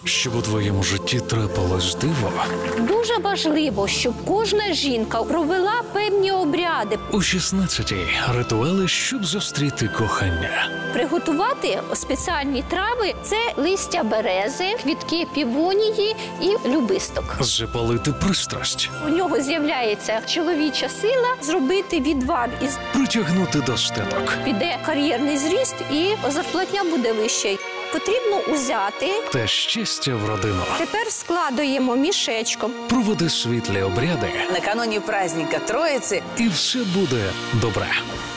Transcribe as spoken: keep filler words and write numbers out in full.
Щоб у твоєму житті трапилось диво, Дуже важливо, щоб кожна жінка провела певні обряди. у шістнадцятій ритуали, щоб зустріти кохання. Приготувати спеціальні трави – це листя берези, квітки півонії і любисток. Запалити пристрасть, У нього з'являється чоловіча сила зробити відвар із притягнути достаток, піде кар'єрний зріст і зарплатня буде вища. Потрібно узяти. та щастя в родину. Тепер складуємо мішечком. Проведи світлі обряди, Накануне праздника Троицы і все буде добре.